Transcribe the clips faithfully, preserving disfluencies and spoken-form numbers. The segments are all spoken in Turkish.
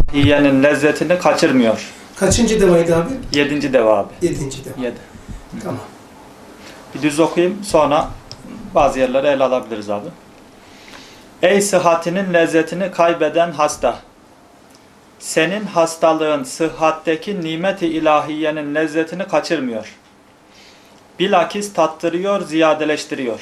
Yiyenin lezzetini kaçırmıyor. Kaçıncı devaydı abi? Yedinci deva abi. Yedinci deva. Yedi. Tamam. Bir düz okuyayım, sonra bazı yerleri ele alabiliriz abi. Ey sıhhatinin lezzetini kaybeden hasta! Senin hastalığın sıhhatteki nimet-i ilahiyenin lezzetini kaçırmıyor. Bilakis tattırıyor, ziyadeleştiriyor.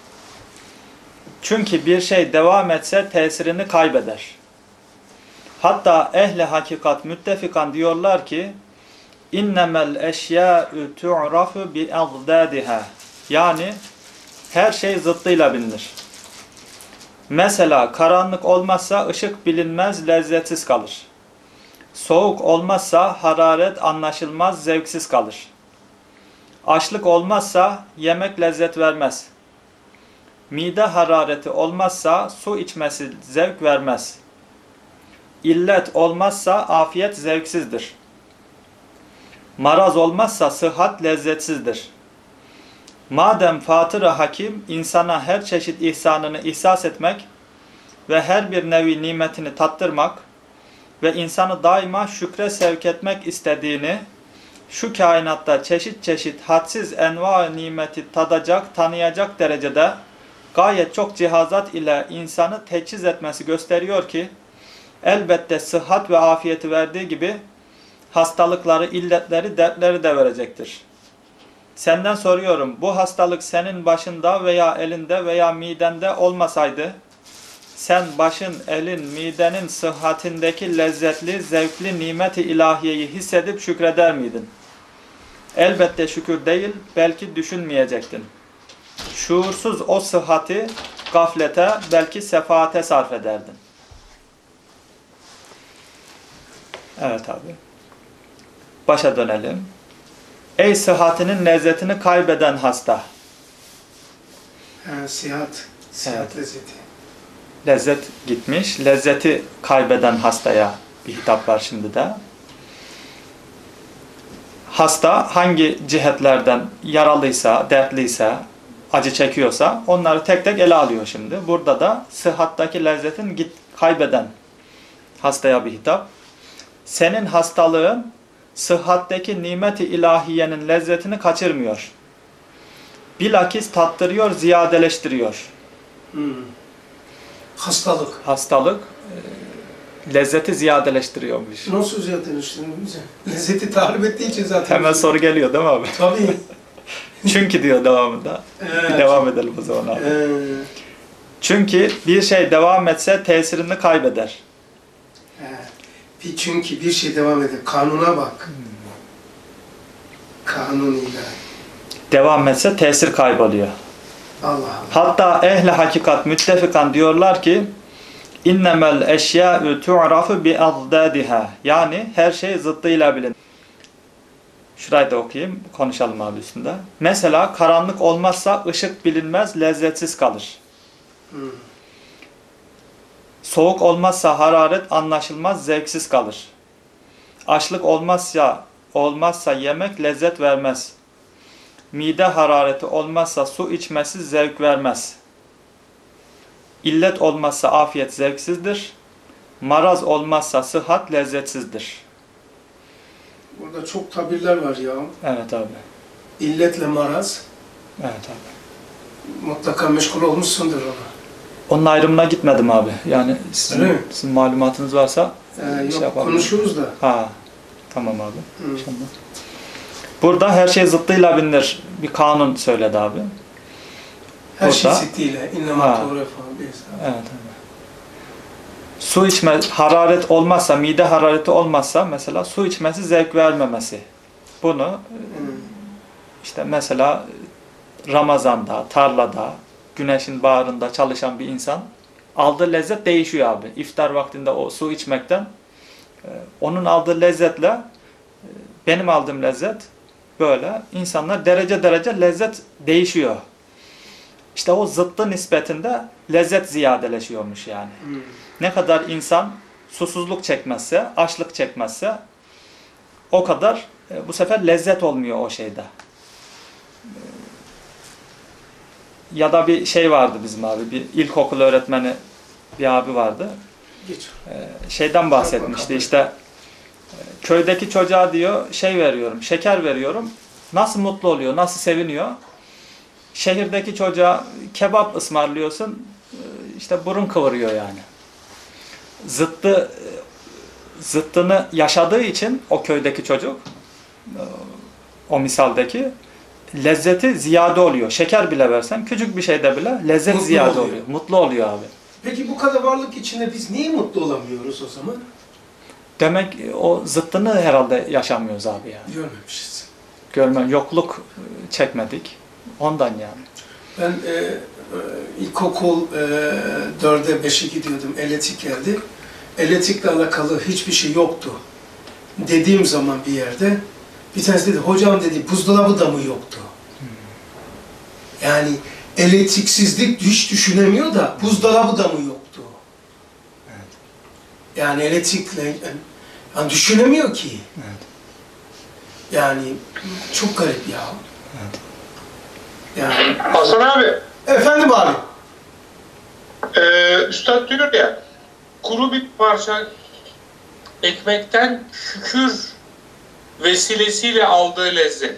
Çünkü bir şey devam etse tesirini kaybeder. Hatta ehli hakikat müttefikan diyorlar ki innemel eşyâ'ü tu'rafu bi'azdâdiha. Yani her şey zıttıyla bilinir. Mesela karanlık olmazsa ışık bilinmez, lezzetsiz kalır. Soğuk olmazsa hararet anlaşılmaz, zevksiz kalır. Açlık olmazsa yemek lezzet vermez. Mide harareti olmazsa su içmesi zevk vermez. İllet olmazsa afiyet zevksizdir. Maraz olmazsa sıhhat lezzetsizdir. Madem Fatır-ı Hakim insana her çeşit ihsanını ihsas etmek ve her bir nevi nimetini tattırmak ve insanı daima şükre sevk etmek istediğini, şu kainatta çeşit çeşit hadsiz enva-ı nimeti tadacak, tanıyacak derecede gayet çok cihazat ile insanı teçhiz etmesi gösteriyor ki, elbette sıhhat ve afiyeti verdiği gibi hastalıkları, illetleri, dertleri de verecektir. Senden soruyorum, bu hastalık senin başında veya elinde veya midende olmasaydı, sen başın, elin, midenin sıhhatindeki lezzetli, zevkli nimet-i ilahiyeyi hissedip şükreder miydin? Elbette şükür değil, belki düşünmeyecektin. Şuursuz o sıhhati gaflete, belki sefaate sarf ederdin. Evet abi. Başa dönelim. Ey sıhhatinin lezzetini kaybeden hasta. Ha, sihat. Sihat Evet. lezzeti. Lezzet gitmiş. Lezzeti kaybeden hastaya bir hitap var şimdi de. Hasta hangi cihetlerden yaralıysa, dertliyse, acı çekiyorsa onları tek tek ele alıyor şimdi. Burada da sıhhattaki lezzetin git, kaybeden hastaya bir hitap. Senin hastalığın sıhhatteki nimet-i ilahiyenin lezzetini kaçırmıyor. Bilakis tattırıyor, ziyadeleştiriyor. Hmm. Hastalık. Hastalık e, lezzeti ziyadeleştiriyormuş. Nasıl ziyadeleştiriyor bize? Lezzeti tarif ettiği için zaten. Hemen soru geliyor değil mi abi? Tabii. Çünkü diyor devamında. Evet. Bir devam edelim o zaman abi. Ee, Çünkü bir şey devam etse tesirini kaybeder. bir çünkü bir şey devam eder. Kanuna bak. Kanun ilahi. Devam etse tesir kayboluyor. Allah Allah. Hatta ehli hakikat müttefikan diyorlar ki innemel eşyâ'ü tu'rafu bi'azdâdiha. Yani her şey zıttıyla bilinir. Şurayı da okuyayım. Konuşalım abi üstünde. Mesela karanlık olmazsa ışık bilinmez, lezzetsiz kalır. Hmm. Soğuk olmazsa hararet anlaşılmaz, zevksiz kalır. Açlık olmazsa olmazsa yemek lezzet vermez. Mide harareti olmazsa su içmesi zevk vermez. İllet olmazsa afiyet zevksizdir. Maraz olmazsa sıhhat lezzetsizdir. Burada çok tabirler var ya. Evet abi. İlletle maraz. Evet abi. Mutlaka meşgul olmuşsundur ona. Onun ayrımına gitmedim abi. Yani sizin, sizin malumatınız varsa Ee, şey yok, yapalım. konuşuyoruz da. Ha, tamam abi. Hı. İnşallah. Burada her şey zıttıyla bilinir. Bir kanun söyledi abi. Her şey Burada- sittiyle. Ha. İnnemâ tuğre falan diyorsa. Evet abi. Su içme, hararet olmazsa, mide harareti olmazsa mesela su içmesi zevk vermemesi. Bunu Hmm. işte mesela Ramazan'da, tarlada, güneşin bağrında çalışan bir insan aldığı lezzet değişiyor abi. İftar vaktinde o su içmekten e, onun aldığı lezzetle e, benim aldığım lezzet böyle. İnsanlar derece derece lezzet değişiyor. İşte o zıttı nispetinde lezzet ziyadeleşiyormuş yani. Hmm. Ne kadar insan susuzluk çekmezse, açlık çekmezse o kadar e, bu sefer lezzet olmuyor o şeyde. E, ya da bir şey vardı bizim abi, bir ilkokul öğretmeni bir abi vardı. Geç. şeyden bahsetmişti işte e, köydeki çocuğa diyor şey veriyorum, şeker veriyorum. Nasıl mutlu oluyor, nasıl seviniyor. Şehirdeki çocuğa kebap ısmarlıyorsun, e, işte burun kıvırıyor yani. Zıttı zıttını yaşadığı için o köydeki çocuk, e, o misaldeki lezzeti ziyade oluyor. Şeker bile versen küçük bir şeyde bile lezzet Mutlu ziyade oluyor. oluyor. Mutlu oluyor abi. Peki bu kadar varlık içinde biz niye mutlu olamıyoruz o zaman? Demek o zıttını herhalde yaşamıyoruz abi yani. Görmemişiz. Görmem, yokluk çekmedik. Ondan yani. Ben e, e, ilkokul e, dörde beşe gidiyordum. Elektrik geldi. Elektrikle alakalı hiçbir şey yoktu. Dediğim zaman bir yerde bir tanesi dedi, hocam dedi, buzdolabı da mı yoktu? Yani elektriksizlik hiç düşünemiyor da buzdolabı da mı yoktu? Evet. Yani elektrikle yani düşünemiyor ki. Evet. Yani çok garip ya. Evet. Yani Hasan abi, efendim abi. e, Üstad diyor ya, kuru bir parça ekmekten şükür vesilesiyle aldığı lezzet.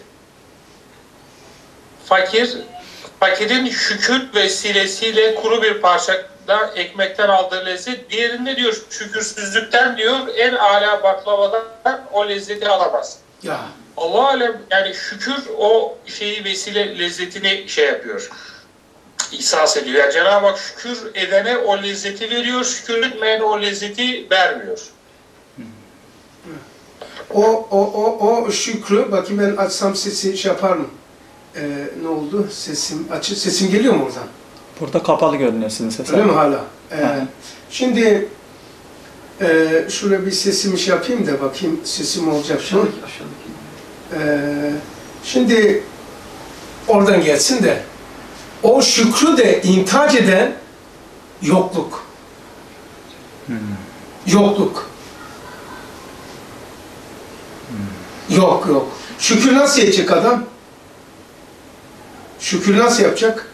Fakir, fakirin şükür vesilesiyle kuru bir parçada ekmekten aldığı lezzet. Diğerinde diyor şükürsüzlükten diyor en âlâ baklavadan o lezzeti alamaz. Ya Allah alem yani şükür o şeyi vesile lezzetini şey yapıyor. İhsas ediyor. Yani Cenab-ı Hak şükür edene o lezzeti veriyor, şükür etmeyene o lezzeti vermiyor. o o o o şükrü bakayım ben açsam sesi şey yapar mı? Ee, ne oldu? Sesim açı sesim geliyor mu oradan? Burada kapalı görünüyor sizin sesiniz. Öyle mi hala? Ee, Hı. şimdi e, şuraya bir sesimi şey yapayım da bakayım sesim olacak mı? Ee, şimdi oradan gelsin de o şükrü de intac eden yokluk. Hmm. Yokluk. Yok yok. Şükür nasıl edecek adam? Şükür nasıl yapacak?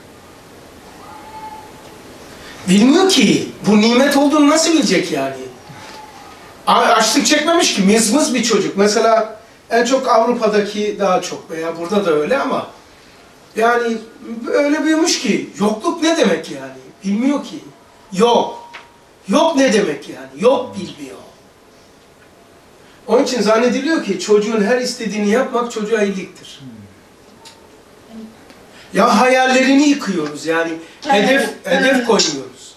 Bilmiyor ki. Bu nimet olduğunu nasıl bilecek yani? A- Açlık çekmemiş ki. Mızmız bir çocuk. Mesela en çok Avrupa'daki daha çok veya burada da öyle ama yani öyle büyümüş ki yokluk ne demek yani? Bilmiyor ki. Yok. Yok ne demek yani? Yok bilmiyor. Onun için zannediliyor ki çocuğun her istediğini yapmak çocuğa iyiliktir. Ya hayallerini yıkıyoruz yani hedef hedef koymuyoruz.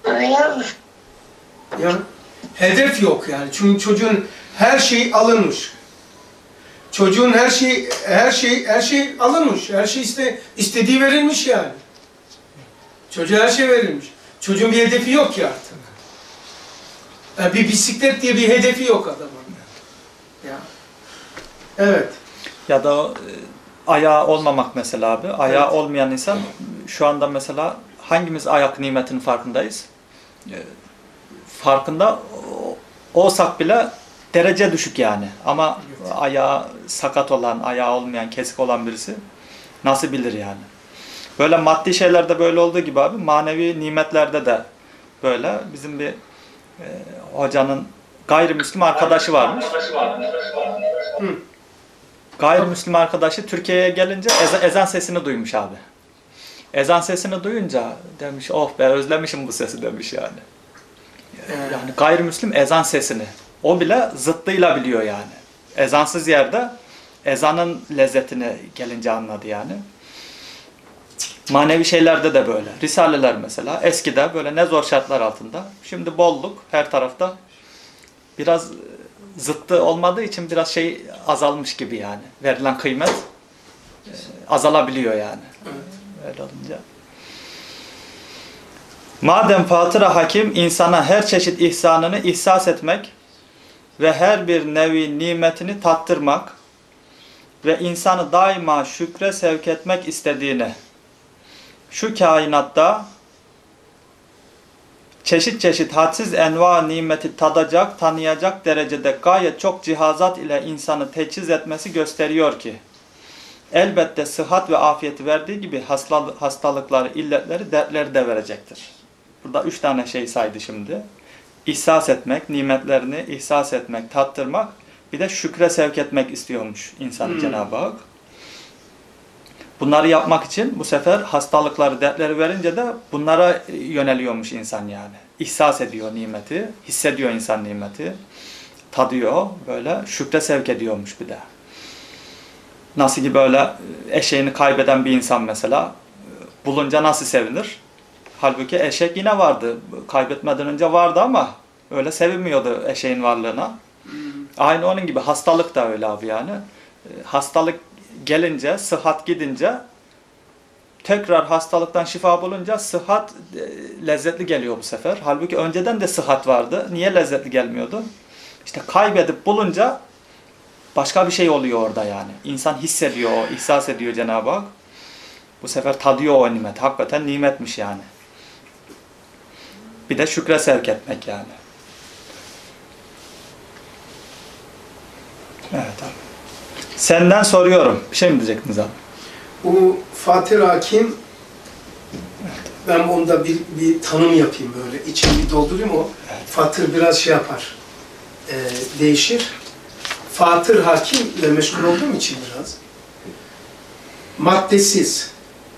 Ya hedef yok yani çünkü çocuğun her şey alınmış. Çocuğun her şey her şey her şey alınmış. Her şey iste, istediği verilmiş yani. Çocuğa her şey verilmiş. Çocuğun bir hedefi yok ki artık. Yani bir bisiklet diye bir hedefi yok adamın. Ya. Evet. Ya da e, ayağı olmamak mesela abi. Ayağı Evet. olmayan insan şu anda mesela hangimiz ayak nimetinin farkındayız? E, farkında o- olsak bile derece düşük yani. Ama Evet. ayağı sakat olan, ayağı olmayan, kesik olan birisi nasıl bilir yani? Böyle maddi şeylerde böyle olduğu gibi abi manevi nimetlerde de böyle. Bizim bir e, hocanın gayrimüslim arkadaşı varmış. Hı. Gayrimüslim arkadaşı Türkiye'ye gelince eza- ezan sesini duymuş abi. Ezan sesini duyunca demiş oh be özlemişim bu sesi demiş yani. Yani gayrimüslim ezan sesini. O bile zıttıyla biliyor yani. Ezansız yerde ezanın lezzetini gelince anladı yani. Manevi şeylerde de böyle. Risaleler mesela eskide böyle ne zor şartlar altında. Şimdi bolluk her tarafta. Biraz zıttı olmadığı için biraz şey azalmış gibi yani. Verilen kıymet e, azalabiliyor yani. Öyle olunca. Madem Fatır-ı Hakim insana her çeşit ihsanını ihsas etmek ve her bir nevi nimetini tattırmak ve insanı daima şükre sevk etmek istediğini, şu kainatta çeşit çeşit hadsiz enva nimeti tadacak, tanıyacak derecede gayet çok cihazat ile insanı teçhiz etmesi gösteriyor ki, elbette sıhhat ve afiyeti verdiği gibi hastalıkları, illetleri, dertleri de verecektir. Burada üç tane şey saydı şimdi. ihsas etmek, nimetlerini ihsas etmek, tattırmak, bir de şükre sevk etmek istiyormuş insanı hmm. Cenab-ı Hak. Bunları yapmak için bu sefer hastalıkları, dertleri verince de bunlara yöneliyormuş insan yani. İhsas ediyor nimeti, hissediyor insan nimeti, tadıyor, böyle şükre sevk ediyormuş bir de. Nasıl ki böyle eşeğini kaybeden bir insan mesela, bulunca nasıl sevinir? Halbuki eşek yine vardı, kaybetmeden önce vardı ama öyle sevinmiyordu eşeğin varlığına. Hmm. Aynı onun gibi hastalık da öyle abi yani. Hastalık gelince, sıhhat gidince, tekrar hastalıktan şifa bulunca sıhhat lezzetli geliyor bu sefer. Halbuki önceden de sıhhat vardı. Niye lezzetli gelmiyordu? İşte kaybedip bulunca başka bir şey oluyor orada yani. İnsan hissediyor, ihsas ediyor Cenab-ı Hak. Bu sefer tadıyor o nimet. Hakikaten nimetmiş yani. Bir de şükre sevk etmek yani. Evet abi. Senden soruyorum. Bir şey mi diyecektiniz abi? Bu Fatır Hakim, ben onda bir, bir tanım yapayım böyle. İçini bir doldurayım o. Evet. Fatır biraz şey yapar. E, değişir. Fatır Hakim ile meşgul olduğum için biraz. Maddesiz,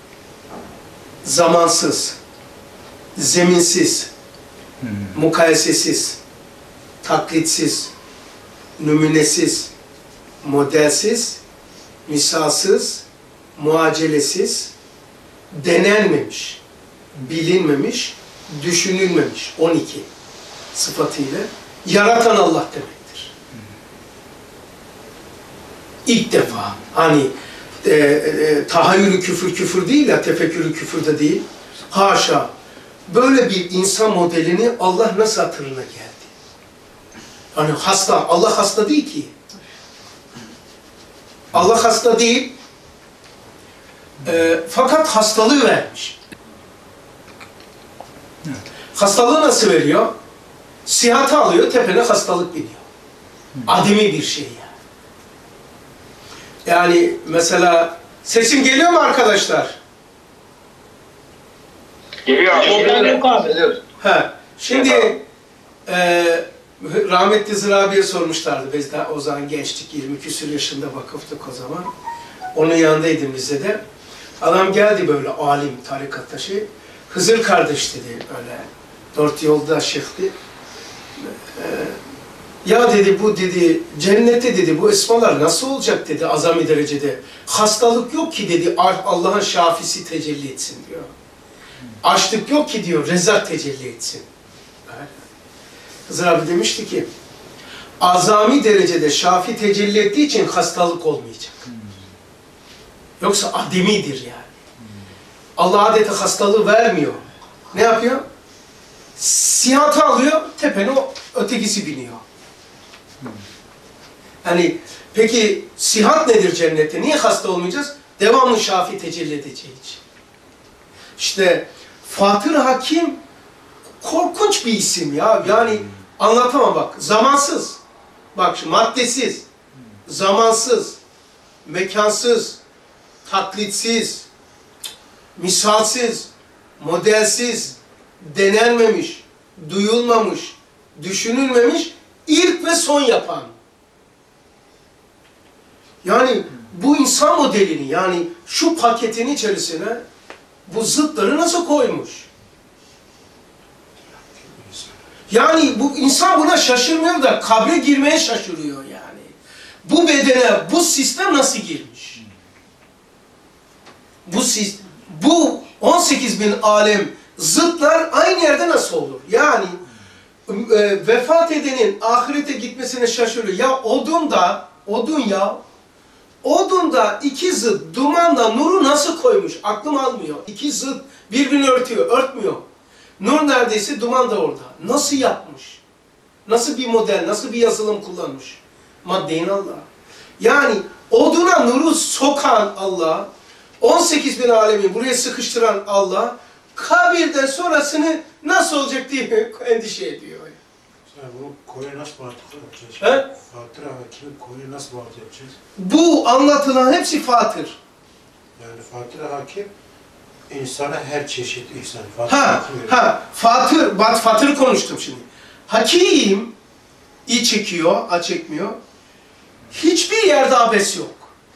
zamansız, zeminsiz, hmm. mukayesesiz, taklitsiz, nümunesiz, modelsiz, misalsız, muacelesiz, denenmemiş, bilinmemiş, düşünülmemiş on iki sıfatıyla yaratan Allah demektir. İlk defa hani e, e, tahayyülü küfür küfür değil ya, tefekkürü küfür de değil. Haşa. Böyle bir insan modelini Allah nasıl hatırına geldi? Hani hasta, Allah hasta değil ki. Allah hasta değil. E, fakat hastalığı vermiş. Evet. Hastalığı nasıl veriyor? Sihatı alıyor, tepene hastalık biniyor. Ademi bir şey yani. Yani mesela sesim geliyor mu arkadaşlar? Geliyor abi. Geliyor. Yok abi. Ha, şimdi e, rahmetli Zır abiye sormuşlardı. Biz de o zaman gençtik, yirmi küsur yaşında vakıftık o zaman. Onun yanındaydım bize de. Adam geldi böyle alim, tarikat taşı. Hızır kardeş dedi öyle. Dört yolda şeyhti. Ee, ya dedi bu dedi cennette dedi bu esmalar nasıl olacak dedi azami derecede. Hastalık yok ki dedi Allah'ın şafisi tecelli etsin diyor. Açlık yok ki diyor Rezzak tecelli etsin. Hızır abi demişti ki azami derecede şafi tecelli ettiği için hastalık olmayacak. Yoksa ademidir yani. Allah adeta hastalığı vermiyor. Ne yapıyor? Sihatı alıyor, tepene o ötekisi biniyor. Yani peki sihat nedir cennette? Niye hasta olmayacağız? Devamlı şafi tecelli edeceği için. İşte Fatır Hakim korkunç bir isim ya. Yani anlatamam bak. Zamansız. Bak şu maddesiz, zamansız, mekansız, taklitsiz, misalsiz, modelsiz, denenmemiş, duyulmamış, düşünülmemiş, ilk ve son yapan. Yani bu insan modelini, yani şu paketin içerisine bu zıtları nasıl koymuş? Yani bu insan buna şaşırmıyor da kabre girmeye şaşırıyor yani. Bu bedene, bu sistem nasıl girmiş? Bu sistem, bu on sekiz bin alem zıtlar aynı yerde nasıl olur? Yani e, vefat edenin ahirete gitmesine şaşırıyor. Ya odunda, odun ya, odunda iki zıt dumanla nuru nasıl koymuş? Aklım almıyor. İki zıt birbirini örtüyor, örtmüyor. Nur neredeyse, duman da orada. Nasıl yapmış? Nasıl bir model, nasıl bir yazılım kullanmış? Maddeyin Allah. Yani oduna nuru sokan Allah, on sekiz bin alemi buraya sıkıştıran Allah, kabirden sonrasını nasıl olacak diye endişe ediyor. Yani bu koyu nasıl bağlı yapacağız? He? Fatır Hakim'in koyu nasıl bağlı yapacağız? Bu anlatılan hepsi Fatır. Yani Fatır Hakim insana her çeşit insan. Fatır Ha, Hakim ha, Fatır, bak Fatır konuştum şimdi. Hakim, i çekiyor, a çekmiyor. Hiçbir yerde abes yok.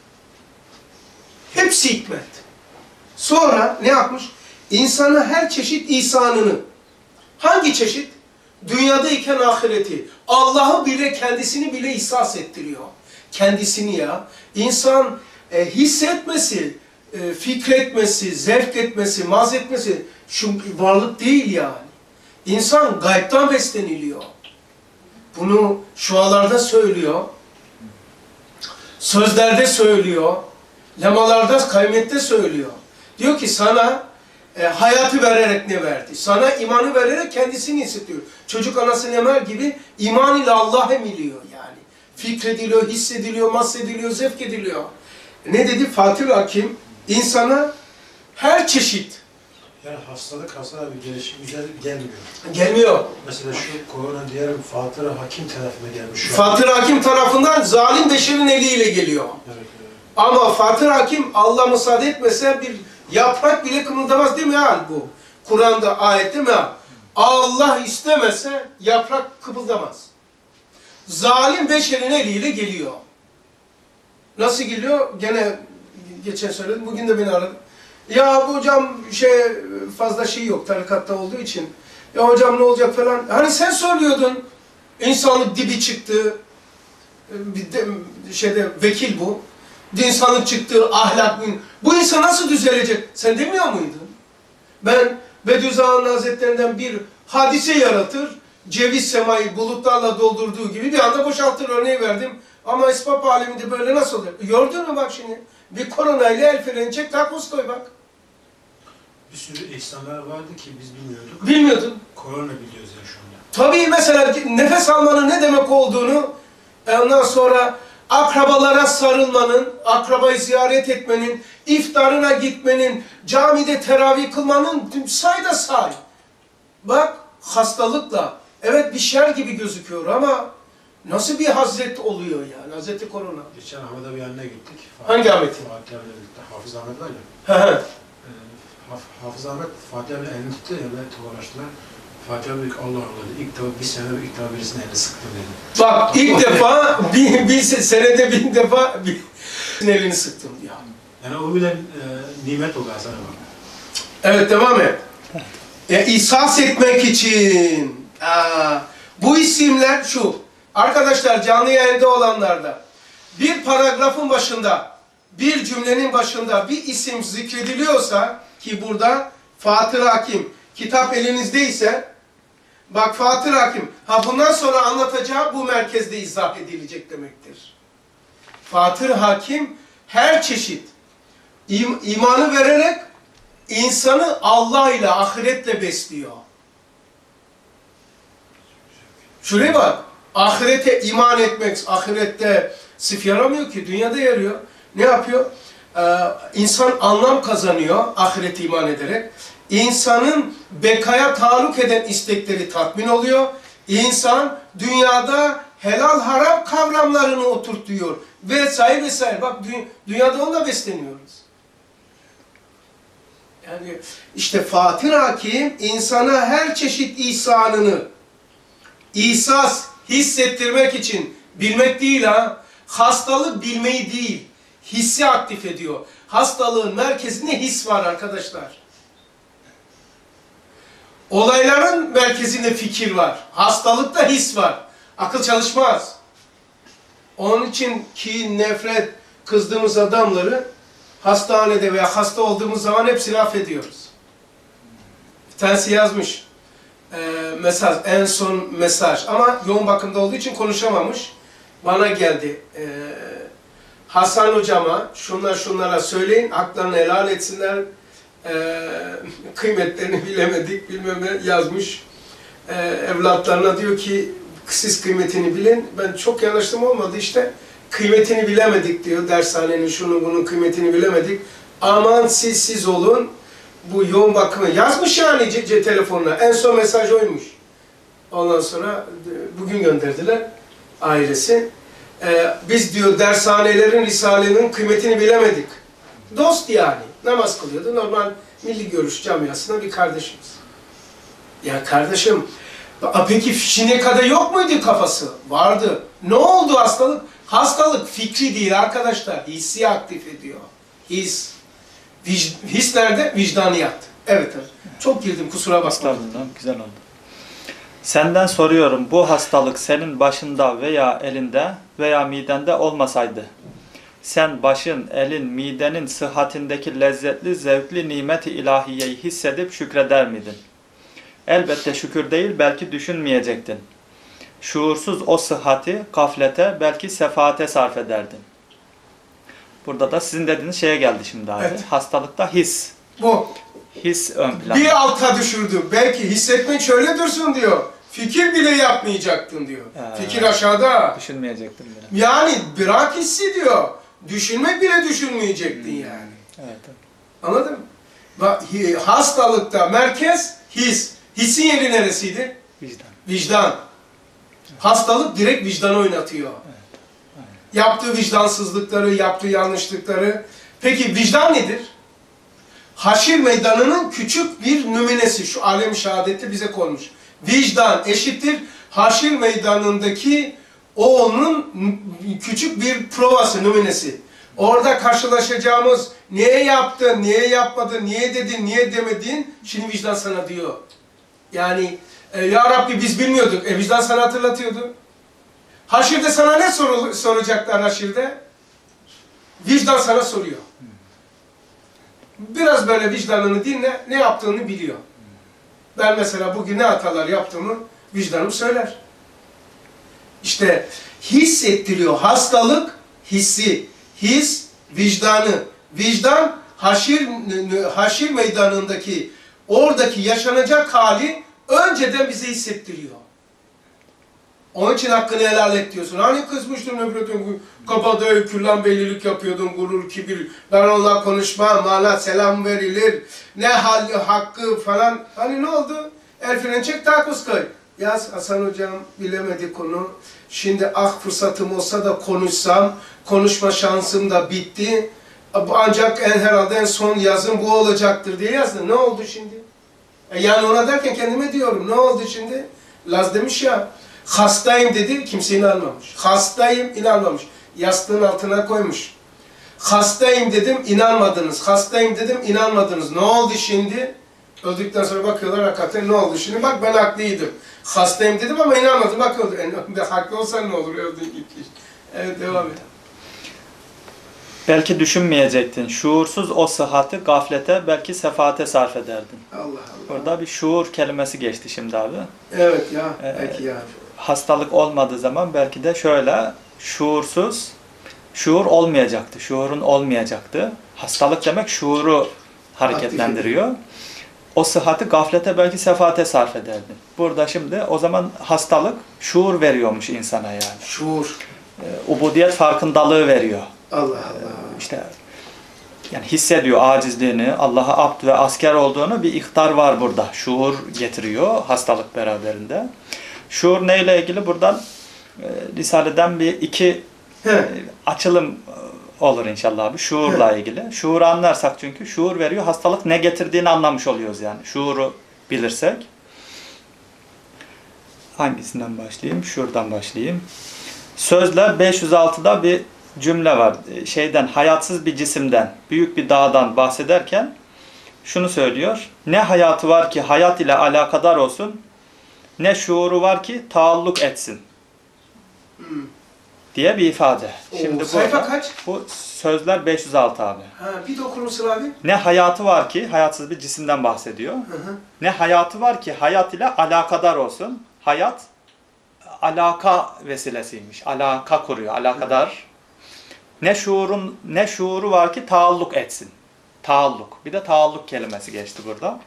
Hepsi hikmet. Sonra ne yapmış? İnsana her çeşit ihsanını. Hangi çeşit? Dünyadayken ahireti. Allah'ı bile, kendisini bile ihsas ettiriyor. Kendisini ya. İnsan e, hissetmesi, e, fikretmesi, zevk etmesi, maz etmesi şu varlık değil yani. İnsan gaybtan besleniliyor. Bunu şualarda söylüyor. Sözlerde söylüyor. Lemalarda, kaymette söylüyor. Diyor ki sana e, hayatı vererek ne verdi? Sana imanı vererek kendisini hissediyor. Çocuk anasını emer gibi iman ile Allah emiliyor yani. Fikrediliyor, hissediliyor, mahsediliyor, zevk ediliyor. Ne dedi Fatih Hakim? İnsana her çeşit. Yani hastalık hastalığa bir gelişim güzel gelmiyor. Gelmiyor. Mesela şu korona diğer Fatih Hakim tarafına gelmiş. Şu Fatih Hakim tarafından zalim beşerin eliyle geliyor. Evet, evet. Ama Fatih Hakim Allah müsaade etmese bir yaprak bile kımıldamaz değil mi hal bu? Kur'an'da ayette mi hal? Allah istemese yaprak kıpıldamaz. Zalim beşerin eliyle geliyor. Nasıl geliyor? Gene geçen söyledim. Bugün de beni aradı. Ya bu hocam şey fazla şey yok tarikatta olduğu için. Ya hocam ne olacak falan. Hani sen söylüyordun. İnsanlık dibi çıktı. Bir de, şeyde vekil bu. İnsanlık çıktı, ahlak. Bu insan nasıl düzelecek? Sen demiyor muydun? Ben Bediüzzaman Hazretlerinden bir hadise yaratır. Ceviz semayı bulutlarla doldurduğu gibi bir anda boşaltır örneği verdim. Ama ispat aleminde böyle nasıl oluyor? Gördün mü bak şimdi? Bir koronayla el freni çek, takoz koy bak. Bir sürü ihsanlar vardı ki biz bilmiyorduk. Bilmiyordun. Korona biliyoruz ya şu anda. Tabii mesela nefes almanın ne demek olduğunu, ondan sonra akrabalara sarılmanın, akrabayı ziyaret etmenin, iftarına gitmenin, camide teravih kılmanın say da say. Bak hastalıkla, evet bir şer gibi gözüküyor ama nasıl bir hazret oluyor yani, Hazreti Korona. Geçen Ahmet'e bir yanına gittik. Hangi Ahmet'in? Fatih abiyle birlikte. Hafız Ahmet var ya. Hı hı. Ee, Haf- Hafız Ahmet Fatih abiyle elini tuttu. Elini tokalaştılar. Fatih abi dedi ki Allah Allah dedi. İlk defa bir sene ilk defa birisinin elini sıktım dedi. Bak ilk defa bir, bir senede bir defa bir elini sıktım diyor. Yani o bile e, nimet oldu sana bak. Evet devam et. E, ihsas etmek için. Aa, bu isimler şu. Arkadaşlar canlı yayında olanlarda bir paragrafın başında, bir cümlenin başında bir isim zikrediliyorsa ki burada Fatih Hakim kitap elinizdeyse bak Fatih Hakim ha bundan sonra anlatacağı bu merkezde izah edilecek demektir. Fatih Hakim her çeşit im imanı vererek insanı Allah ile ahiretle besliyor. Şuraya bak. Ahirete iman etmek, ahirette sırf yaramıyor ki, dünyada yarıyor. Ne yapıyor? Ee, insan anlam kazanıyor ahirete iman ederek. İnsanın bekaya taalluk eden istekleri tatmin oluyor. İnsan dünyada helal haram kavramlarını oturtuyor. Vesaire vesaire. Bak dü dünyada onunla besleniyoruz. Yani işte Fatih Hakim insana her çeşit ihsanını, ihsas, hissettirmek için bilmek değil ha. Hastalık bilmeyi değil, hissi aktif ediyor. Hastalığın merkezinde his var arkadaşlar. Olayların merkezinde fikir var. Hastalıkta his var. Akıl çalışmaz. Onun için kin, nefret, kızdığımız adamları hastanede veya hasta olduğumuz zaman hepsini affediyoruz. Bir tanesi yazmış. E, mesaj, en son mesaj ama yoğun bakımda olduğu için konuşamamış. Bana geldi. E, Hasan hocama şunlar şunlara söyleyin, haklarını helal etsinler. E, kıymetlerini bilemedik, bilmem ne yazmış. E, evlatlarına diyor ki siz kıymetini bilin. Ben çok yanaştım olmadı işte. Kıymetini bilemedik diyor. Dershanenin şunun bunun kıymetini bilemedik. Aman siz siz olun. Bu yoğun bakımı yazmış yani c c telefonuna. En son mesaj oymuş. Ondan sonra bugün gönderdiler ailesi. Ee, biz diyor dershanelerin, risalenin kıymetini bilemedik. Dost yani. Namaz kılıyordu. Normal milli görüş camiasında bir kardeşimiz. Ya kardeşim Aa, peki Şineka'da yok muydu kafası? Vardı. Ne oldu hastalık? Hastalık fikri değil arkadaşlar. Hissi aktif ediyor. His. Vic, his nerede? Vicdaniyat. Evet, evet. Çok girdim, kusura bakma. Estağfurullah, güzel oldu. Senden soruyorum, bu hastalık senin başında veya elinde veya midende olmasaydı, sen başın, elin, midenin sıhhatindeki lezzetli, zevkli nimeti ilahiyeyi hissedip şükreder miydin? Elbette şükür değil, belki düşünmeyecektin. Şuursuz o sıhhati, gaflete, belki sefaate sarf ederdin. Burada da sizin dediğiniz şeye geldi şimdi abi. Evet. Hastalıkta his. Bu. His ön planda. Bir alta düşürdüm. Belki hissetmek şöyle dursun diyor. Fikir bile yapmayacaktın diyor. Ee, Fikir aşağıda. Düşünmeyecektim bile. Yani bırak hissi diyor. Düşünmek bile düşünmeyecektin Hmm. yani. Evet, evet. Anladın mı? Bak, hi- hastalıkta merkez his. Hissin yeri neresiydi? Vicdan. Vicdan. Hastalık direkt vicdanı oynatıyor. Yaptığı vicdansızlıkları, yaptığı yanlışlıkları. Peki vicdan nedir? Haşir meydanının küçük bir nümunesi. Şu alem-i şehadette bize konmuş. Vicdan eşittir haşir meydanındaki o onun küçük bir provası, nümunesi. Orada karşılaşacağımız niye yaptın, niye yapmadın, niye dedin, niye demedin, şimdi vicdan sana diyor. Yani e, ya Rabbi biz bilmiyorduk, e, vicdan sana hatırlatıyordu. Haşirde sana ne sor soracaklar haşirde? Vicdan sana soruyor. Biraz böyle vicdanını dinle, ne yaptığını biliyor. Ben mesela bugün ne hatalar yaptığımı vicdanım söyler. İşte hissettiriyor. Hastalık hissi, his vicdanı. Vicdan haşir, haşir meydanındaki oradaki yaşanacak hali önceden bize hissettiriyor. Onun için hakkını helal et diyorsun. Hani kızmıştın öbürütün kabadayı küllan beylilik yapıyordun, gurur, kibir. Ben onunla konuşmam, bana selam verilir. Ne hal, hakkı falan. Hani ne oldu? El freni çek, takus koy. Yaz Hasan hocam bilemedi konu. Şimdi ah fırsatım olsa da konuşsam, konuşma şansım da bitti. Ancak en herhalde en son yazım bu olacaktır diye yazdı. Ne oldu şimdi? E yani ona derken kendime diyorum. Ne oldu şimdi? Laz demiş ya. Hastayım dedi, kimse inanmamış. Hastayım, inanmamış. Yastığın altına koymuş. Hastayım dedim, inanmadınız. Hastayım dedim, inanmadınız. Ne oldu şimdi? Öldükten sonra bakıyorlar hakikaten ne oldu şimdi? Bak ben haklıydım. Hastayım dedim ama inanmadım. Bak öldü. E, haklı olsan ne olur? Öldün gitti. Evet, devam et. Belki düşünmeyecektin. Şuursuz o sıhhati gaflete, belki sefaate sarf ederdin. Allah Allah. Orada bir şuur kelimesi geçti şimdi abi. Evet ya, Ee, peki ya. Hastalık olmadığı zaman belki de şöyle şuursuz, şuur olmayacaktı. Şuurun olmayacaktı. Hastalık demek şuuru hareketlendiriyor. O sıhhati gaflete, belki sefaate sarf ederdin. Burada şimdi o zaman hastalık şuur veriyormuş insana yani. Şuur. Ee, ubudiyet farkındalığı veriyor. Allah Allah. İşte yani hissediyor acizliğini, Allah'a abd ve asker olduğunu, bir ihtar var burada. Şuur getiriyor hastalık beraberinde. Şuur neyle ilgili? Buradan e, Risale'den bir iki e, açılım e, olur inşallah abi. Şuurla ilgili. Şuuru anlarsak, çünkü şuur veriyor. Hastalık ne getirdiğini anlamış oluyoruz yani. Şuuru bilirsek. Hangisinden başlayayım? Şuradan başlayayım. Sözler beş yüz altıda bir cümle var. Şeyden, hayatsız bir cisimden, büyük bir dağdan bahsederken şunu söylüyor. Ne hayatı var ki hayat ile alakadar olsun, ne şuuru var ki taalluk etsin. Hmm. Diye bir ifade. Şimdi Oo, sayfa burada, kaç? bu sözler beş yüz altı abi. Ha, bir de okur musun abi? Ne hayatı var ki, hayatsız bir cisimden bahsediyor. Hı hı. Ne hayatı var ki hayat ile alakadar olsun. Hayat alaka vesilesiymiş. Alaka kuruyor, alakadar. Ne şuurun ne şuuru var ki taalluk etsin. Taalluk. Bir de taalluk kelimesi geçti burada.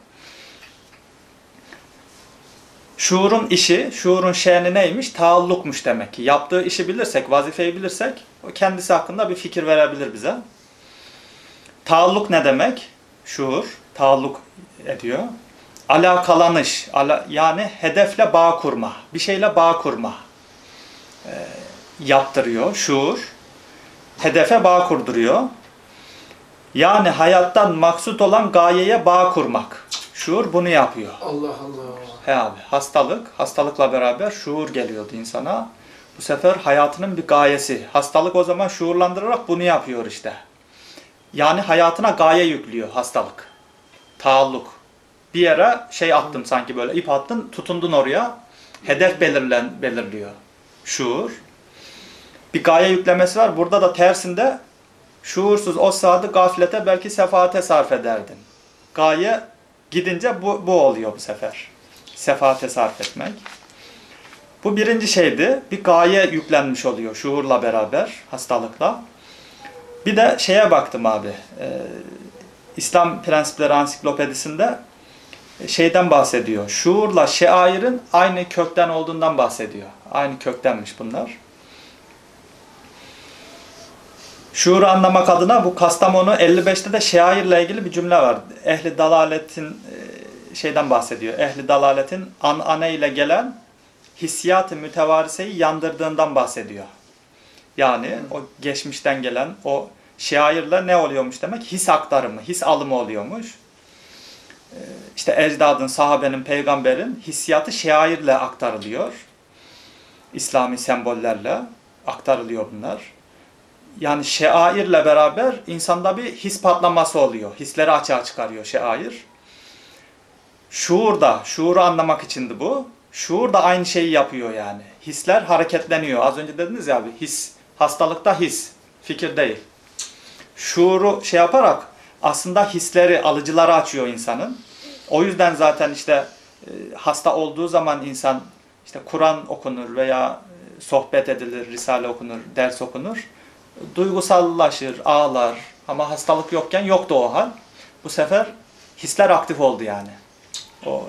Şuurun işi, şuurun şe'ni neymiş? Taallukmuş demek ki. Yaptığı işi bilirsek, vazifeyi bilirsek, o kendisi hakkında bir fikir verebilir bize. Taalluk ne demek? Şuur, taalluk ediyor. Alakalanış, ala, yani hedefle bağ kurma, bir şeyle bağ kurma e, yaptırıyor şuur. Hedefe bağ kurduruyor. Yani hayattan maksut olan gayeye bağ kurmak. Şuur bunu yapıyor. Allah Allah. He abi, hastalık, hastalıkla beraber şuur geliyordu insana. Bu sefer hayatının bir gayesi. Hastalık o zaman şuurlandırarak bunu yapıyor işte. Yani hayatına gaye yüklüyor hastalık. Taalluk. Bir yere şey attım sanki böyle, ip attın, tutundun oraya. Hedef belirlen, belirliyor. Şuur. Bir gaye yüklemesi var. Burada da tersinde şuursuz o saati gaflete, belki sefaate sarf ederdin. Gaye gidince bu, bu oluyor bu sefer. Sefaate sarf etmek. Bu birinci şeydi. Bir gaye yüklenmiş oluyor şuurla beraber, hastalıkla. Bir de şeye baktım abi. E, İslam Prensipleri Ansiklopedisinde şeyden bahsediyor. Şuurla şairin aynı kökten olduğundan bahsediyor. Aynı köktenmiş bunlar. Şuuru anlamak adına bu Kastamonu elli beşte de şairle ilgili bir cümle var. Ehli dalaletin şeyden bahsediyor. Ehli dalaletin anane ile gelen hissiyat-ı mütevariseyi yandırdığından bahsediyor. Yani o geçmişten gelen o şairle ne oluyormuş demek? His aktarımı, his alımı oluyormuş. İşte ecdadın, sahabenin, peygamberin hissiyatı şairle aktarılıyor. İslami sembollerle aktarılıyor bunlar. Yani şairle beraber insanda bir his patlaması oluyor. Hisleri açığa çıkarıyor şair. Şuur da, şuuru anlamak içindi bu. Şuur da aynı şeyi yapıyor yani. Hisler hareketleniyor. Az önce dediniz ya abi, his. Hastalıkta his, fikir değil. Şuuru şey yaparak aslında hisleri, alıcıları açıyor insanın. O yüzden zaten işte e, hasta olduğu zaman insan işte Kur'an okunur veya e, sohbet edilir, risale okunur, ders okunur. Duygusallaşır, ağlar. Ama hastalık yokken yoktu o hal. Bu sefer hisler aktif oldu yani. O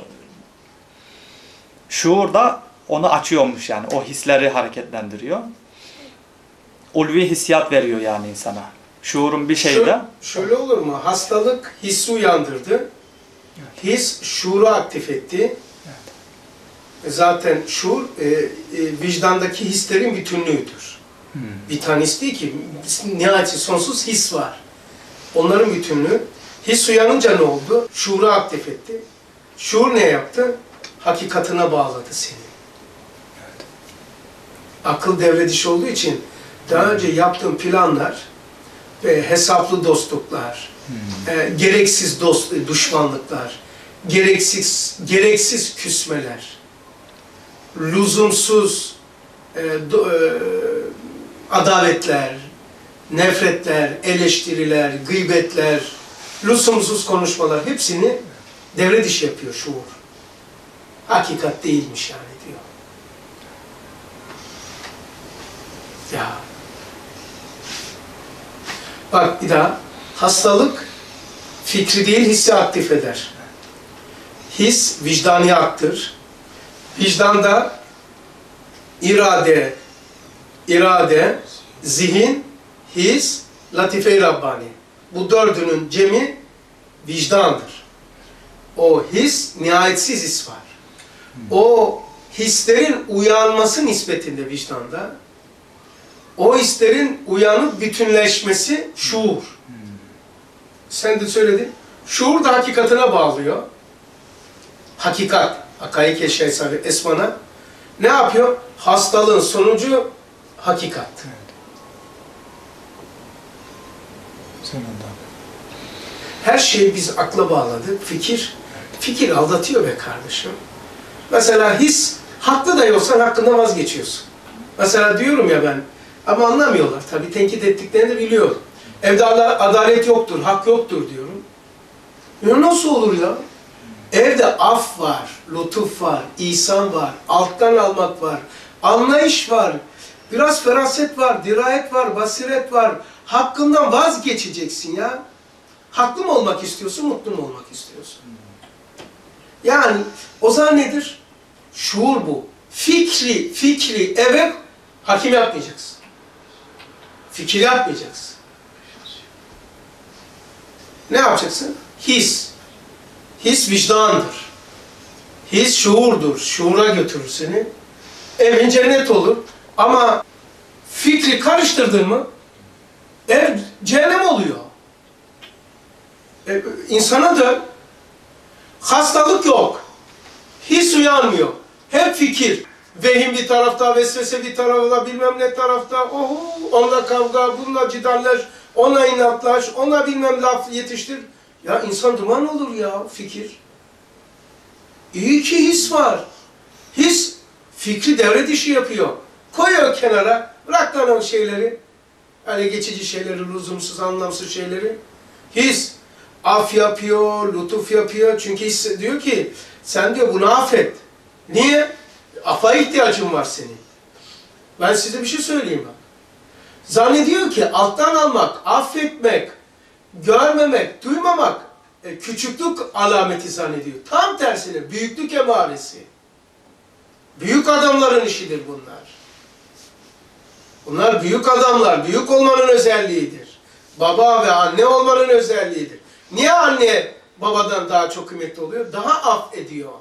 şuur da onu açıyormuş yani. O hisleri hareketlendiriyor. Ulvi hissiyat veriyor yani insana. Şuurun bir şeyde. Şöyle, şöyle olur mu? Hastalık hissi uyandırdı. Evet. His şuuru aktif etti. Evet. Zaten şuur e, e, vicdandaki hislerin bütünlüğüdür. Hmm. Bir tanesi değil ki. Nihayet sonsuz his var. Onların bütünlüğü. His uyanınca ne oldu? Şuuru aktif etti. Şuur ne yaptı? Hakikatine bağladı seni. Evet. Akıl devre dışı olduğu için daha önce yaptığın planlar ve hesaplı dostluklar, hmm. e, gereksiz dost, düşmanlıklar, gereksiz gereksiz küsmeler, lüzumsuz e, do, e, adavetler, nefretler, eleştiriler, gıybetler, lüzumsuz konuşmalar hepsini devre dışı yapıyor şuur. Hakikat değilmiş yani diyor. Ya. Bak bir daha. Hastalık fikri değil hissi aktif eder. His vicdani aktır. Vicdanda irade, irade, zihin, his, latife-i Rabbani. Bu dördünün cemi vicdandır. O his, nihayetsiz his var. O hislerin uyanması nispetinde vicdanda, o hislerin uyanıp bütünleşmesi şuur. Sen de söyledin. Şuur da hakikatine bağlıyor. Hakikat, hakaik eşyaysa esmana. Ne yapıyor? Hastalığın sonucu hakikat. Her şeyi biz akla bağladık. Fikir, fikir aldatıyor be kardeşim. Mesela his, haklı da olsan hakkında vazgeçiyorsun. Mesela diyorum ya ben, ama anlamıyorlar tabii, tenkit ettiklerini de biliyorum. Evde adalet yoktur, hak yoktur diyorum. Ya nasıl olur ya? Evde af var, lütuf var, ihsan var, alttan almak var, anlayış var, biraz feraset var, dirayet var, basiret var. Hakkından vazgeçeceksin ya. Haklı mı olmak istiyorsun, mutlu mu olmak istiyorsun? Yani o zaman nedir? Şuur bu. Fikri, fikri eve hakim yapmayacaksın. Fikir yapmayacaksın. Ne yapacaksın? His. His vicdandır. His şuurdur. Şuura götürür seni. Evin cennet olur. Ama fikri karıştırdın mı ev cehennem oluyor. E, insana dön. Hastalık yok. His uyanmıyor. Hep fikir. Vehim bir tarafta, vesvese bir tarafta, bilmem ne tarafta. Oho, onunla kavga, bununla cidallaş, ona inatlaş, ona bilmem laf yetiştir. Ya insan duman olur ya fikir. İyi ki his var. His fikri devre dışı yapıyor. Koyuyor kenara. Bırak lan o şeyleri. Hani geçici şeyleri, lüzumsuz, anlamsız şeyleri. His af yapıyor, lütuf yapıyor. Çünkü his diyor ki sen diyor bunu affet. Niye? Afa ihtiyacın var senin. Ben size bir şey söyleyeyim. Zannediyor ki alttan almak, affetmek, görmemek, duymamak e, küçüklük alameti zannediyor. Tam tersine büyüklük emaresi. Büyük adamların işidir bunlar. Bunlar büyük adamlar, büyük olmanın özelliğidir. Baba ve anne olmanın özelliğidir. Niye anne babadan daha çok kıymetli oluyor? Daha af ediyor.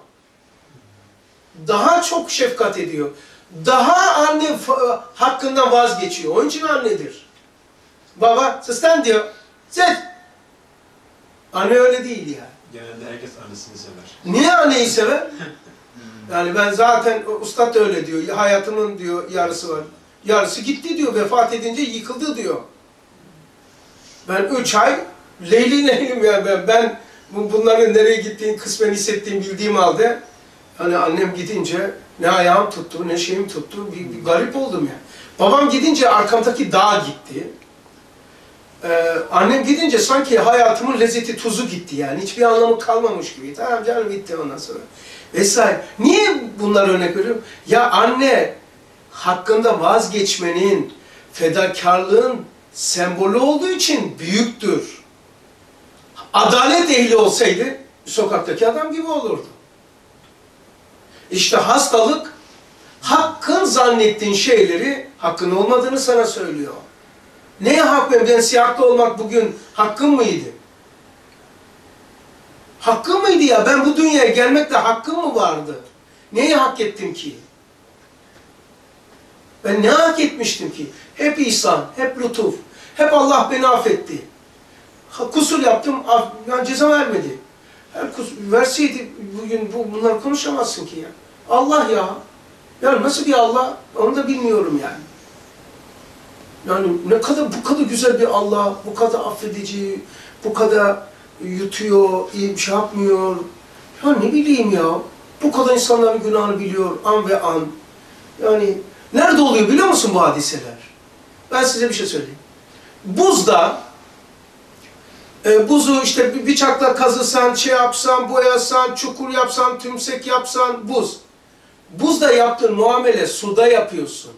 Daha çok şefkat ediyor. Daha anne hakkından vazgeçiyor. Onun için annedir. Baba, sen diyor. Sen. Anne öyle değil ya. Genelde herkes annesini sever. Niye anneyi sever? Yani ben zaten, ustad da öyle diyor. Hayatımın diyor yarısı var. Yarısı gitti diyor. Vefat edince yıkıldı diyor. Ben üç ay leyli leylim ya. Ben, ben bunların nereye gittiğini kısmen hissettiğim, bildiğim halde hani annem gidince ne ayağım tuttu, ne şeyim tuttu. Bir, bir garip oldum ya. Babam gidince arkamdaki dağ gitti. Ee, annem gidince sanki hayatımın lezzeti, tuzu gitti yani. Hiçbir anlamı kalmamış gibi. Tamam canım bitti ondan sonra. Vesaire. Niye bunlar örnek veriyorum? Ya anne hakkında vazgeçmenin, fedakarlığın sembolü olduğu için büyüktür. Adalet ehli olsaydı sokaktaki adam gibi olurdu. İşte hastalık hakkın zannettiğin şeyleri hakkın olmadığını sana söylüyor. Neye hak benim? Ben siyahta olmak bugün hakkım mıydı? Hakkım mıydı ya? Ben bu dünyaya gelmekle hakkım mı vardı? Neyi hak ettim ki? Ben ne hak etmiştim ki? Hep ihsan, hep lütuf, hep Allah beni affetti. Kusur yaptım, yani ceza vermedi. Her kusur verseydi bugün bu, bunları konuşamazsın ki ya. Allah ya. Yani nasıl bir Allah? Onu da bilmiyorum yani. Yani ne kadar bu kadar güzel bir Allah, bu kadar affedici, bu kadar yutuyor, iyi bir şey yapmıyor. Ya ne bileyim ya. Bu kadar insanların günahını biliyor an ve an. Yani nerede oluyor biliyor musun bu hadiseler? Ben size bir şey söyleyeyim. Buzda e, buzu işte bir bıçakla kazısan, şey yapsan, boyasan, çukur yapsan, tümsek yapsan buz. Buzda yaptığın muamele suda yapıyorsun.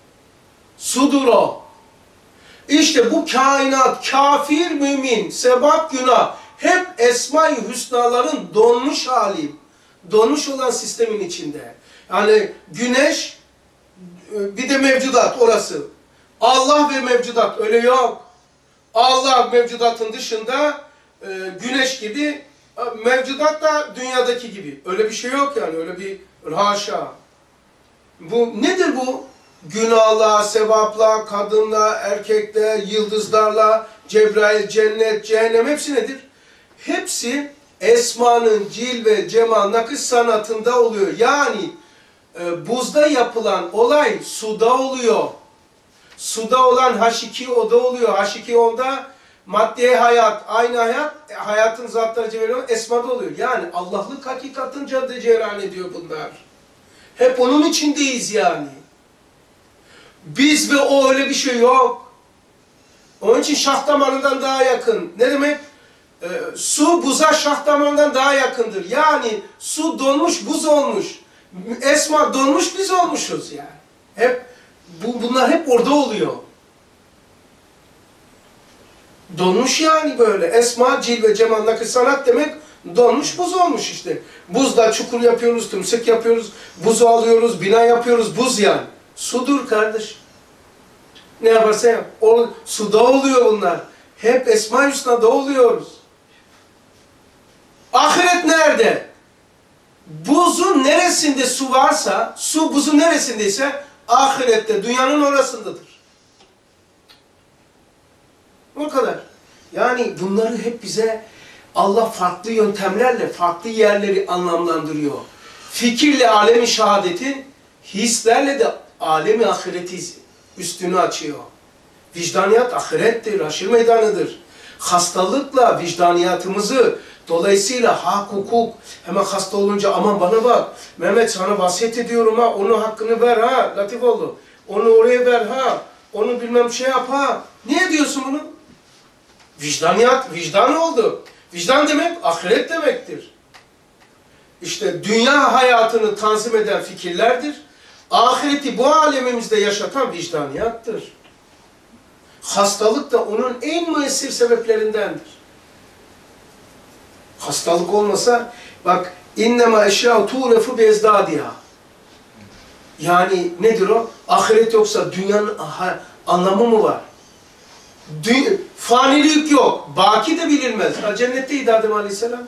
Sudur o. İşte bu kainat, kafir, mümin, sevap, günah hep Esma-i Hüsnaların donmuş hali. Donmuş olan sistemin içinde. Yani güneş bir de mevcudat orası. Allah ve mevcudat öyle yok. Allah mevcudatın dışında e, güneş gibi, mevcudat da dünyadaki gibi. Öyle bir şey yok yani, öyle bir haşa. Bu nedir bu? Günahla, sevapla, kadınla, erkekle, yıldızlarla, Cebrail, cennet, cehennem hepsi nedir? Hepsi Esma'nın cilve, cemal, nakış sanatında oluyor. Yani e, buzda yapılan olay suda oluyor. Suda olan H iki O'da oluyor. H iki O'da madde hayat, aynı hayat, hayatın zatları cereyan esmada oluyor. Yani Allah'lık hakikatın cadde cereyan ediyor bunlar. Hep onun içindeyiz yani. Biz ve o öyle bir şey yok. Onun için şah damarından daha yakın. Ne demek? Ee, su buza şah damarından daha yakındır. Yani su donmuş, buz olmuş. Esma donmuş, biz olmuşuz yani. Hep bu, bunlar hep orada oluyor. Donmuş yani böyle. Esma, cilve, cemal, nakış, sanat demek donmuş, buz olmuş işte. Buzda çukur yapıyoruz, tümsek yapıyoruz, buzu alıyoruz, bina yapıyoruz, buz yani. Sudur kardeş. Ne yaparsa yap. O, suda oluyor bunlar. Hep Esma-i Hüsna'da oluyoruz. Ahiret nerede? Buzun neresinde su varsa, su buzun neresindeyse ahirette, dünyanın orasındadır. O kadar. Yani bunları hep bize Allah farklı yöntemlerle farklı yerleri anlamlandırıyor. Fikirle alemi şehadetin, hislerle de alemi ahireti üstünü açıyor. Vicdaniyat ahirettir, haşir meydanıdır. Hastalıkla vicdaniyatımızı, dolayısıyla hak, hukuk, hemen hasta olunca aman bana bak, Mehmet sana vasiyet ediyorum ha, onun hakkını ver ha, Latifoğlu, onu oraya ver ha, onu bilmem şey yap ha. Niye diyorsun bunu? Vicdaniyat, vicdan oldu. Vicdan demek, ahiret demektir. İşte dünya hayatını tanzim eden fikirlerdir. Ahireti bu alemimizde yaşatan vicdaniyattır. Hastalık da onun en müessir sebeplerindendir. Hastalık olmasa, bak, innema eşya tuğrefu bezdadiha. Yani nedir o? Ahiret yoksa dünyanın anlamı mı var? Dü fanilik yok. Baki de bilinmez. Cennetteydi Adem Aleyhisselam.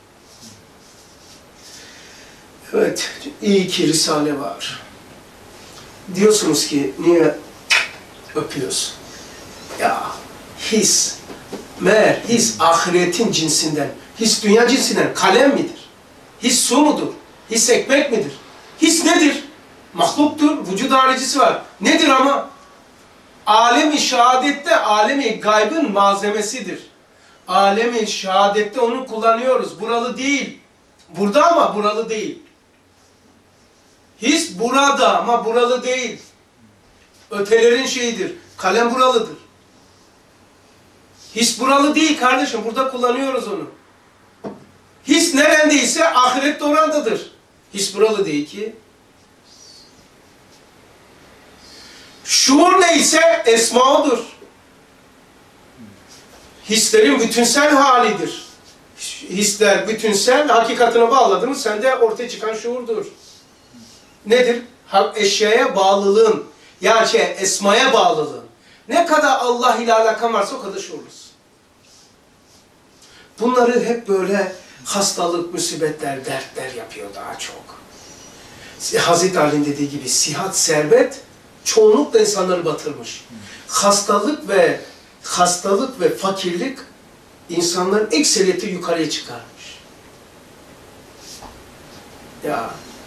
Evet, iyi ki Risale var. Diyorsunuz ki, niye öpüyorsun? Ya, his, meğer his ahiretin cinsinden, his dünya cinsinden kalem midir? His su mudur? His ekmek midir? His nedir? Mahluktur, vücut haricisi var. Nedir ama? Alem-i şehadette, alem-i gaybın malzemesidir. Alem-i şehadette onu kullanıyoruz. Buralı değil. Burada ama buralı değil. His burada ama buralı değil. Ötelerin şeyidir. Kalem buralıdır. His buralı değil kardeşim. Burada kullanıyoruz onu. His nerendeyse ahirette orandadır. His buralı değil ki. Şuur neyse esma odur. Hislerin bütünsel halidir. Hisler bütünsel, hakikatine bağladınız, sende ortaya çıkan şuurdur. Nedir? Eşyaya bağlılığın, yani şey, esmaya bağlılığın. Ne kadar Allah ile alakan varsa o kadar şuurlusun. Bunları hep böyle hastalık, musibetler, dertler yapıyor daha çok. Hazreti Ali'nin dediği gibi sihat, servet çoğunlukla insanları batırmış. Hastalık ve hastalık ve fakirlik insanların ekseriyeti yukarıya çıkarmış. Ya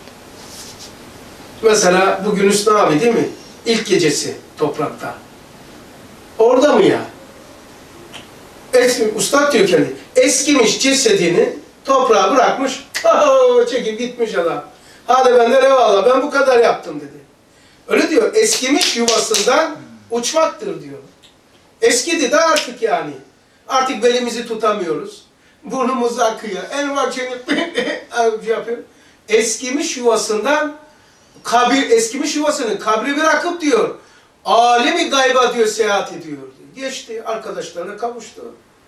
mesela bugün Hüsnü abi değil mi? İlk gecesi toprakta. Orada mı ya? Eski, Ustad diyor kendi. Eskimiş cesedini toprağa bırakmış. Çekip gitmiş adam. Hadi benden eyvallah, ben bu kadar yaptım dedi. Öyle diyor. Eskimiş yuvasından uçmaktır diyor. Eskidi de artık yani. Artık belimizi tutamıyoruz. Burnumuz akıyor. En var şey yapıyor. Eskimiş yuvasından kabir, eskimiş yuvasını kabri bırakıp diyor. Alemi gayba diyor, seyahat ediyor diyor. Geçti, arkadaşlarına kavuştu.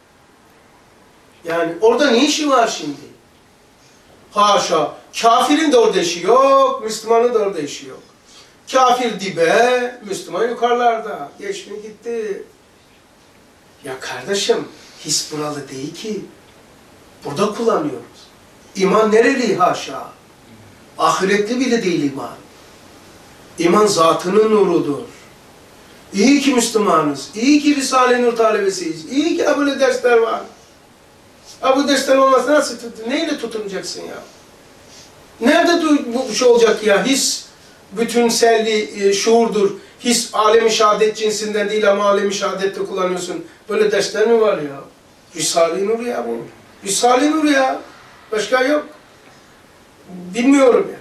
Yani orada ne işi var şimdi? Haşa. Kafirin de orada işi yok, Müslümanın da orada işi yok. Kafir dibe, Müslüman yukarılarda. Geçti gitti. Ya kardeşim, his buralı değil ki. Burada kullanıyoruz. İman nereli haşa? Ahiretli bile değil iman. İman zatının nurudur. İyi ki Müslümanız. İyi ki Risale-i Nur talebesiyiz. İyi ki böyle dersler var. Ha bu dersler olmazsa nasıl tutun? Neyle tutunacaksın ya? Nerede bu şey olacak ya? His bütünselliği, e, şuurdur. His alemi şehadet cinsinden değil ama alemi şehadette kullanıyorsun. Böyle dersler mi var ya? Risale-i Nur ya bu. Risale-i Nur ya. Başka yok. Bilmiyorum ya.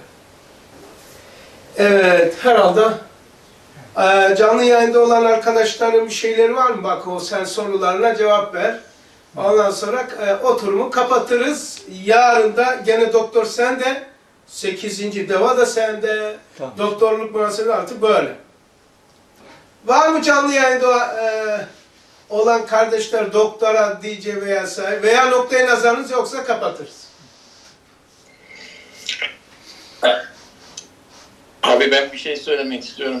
Evet, herhalde e, canlı yayında olan arkadaşların bir şeyleri var mı? Bak o sen sorularına cevap ver. Ondan sonra e, oturumu kapatırız. Yarın da gene doktor sende. Sekizinci deva da sende. Tamam. Doktorluk mühendisliği artık böyle. Var mı canlı yayında e, olan kardeşler doktora diyeceği veya sahip veya noktaya nazarınız yoksa kapatırız. Abi ben bir şey söylemek istiyorum.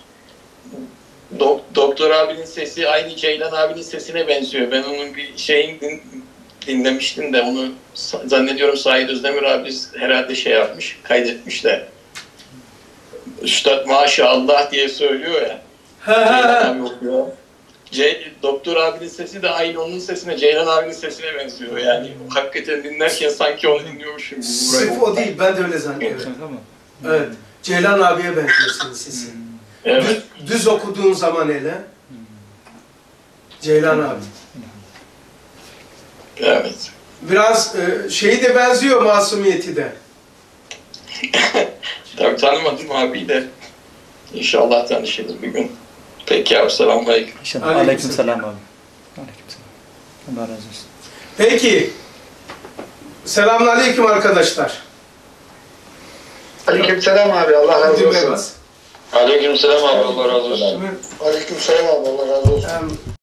Do Doktor abinin sesi aynı Ceylan abinin sesine benziyor. Ben onun bir şeyini din dinlemiştim de onu zannediyorum Said Özdemir abi herhalde şey yapmış, kaydetmiş de. Üstad maşallah diye söylüyor ya. Ceylan abi okuyor. C, Doktor abinin sesi de aynı onun sesine, Ceylan abinin sesine benziyor. Yani hakikaten dinlerken sanki onu dinliyormuşum gibi. Sırf o değil, ben de öyle zannediyorum. Şaka mı? Evet, Ceylan abiye benziyorsun sesi. Evet. Düz, düz okuduğun zaman hele, Ceylan abi. Evet. Biraz e, şeyi de benziyor, masumiyeti de. Tabii tanımadım abiyi de. İnşallah tanışırız bir gün. Peki abi, selamünaleyküm. İnşallah. Aleyküm Aleyküm selam abi. Aleyküm selam. Allah razı olsun. Peki, selamünaleyküm arkadaşlar. Aleykümselam abi, Allah razı olsun. Beyaz. Aleykümselam abi, Allah razı olsun. Aleykümselam abi, Allah razı olsun. Em,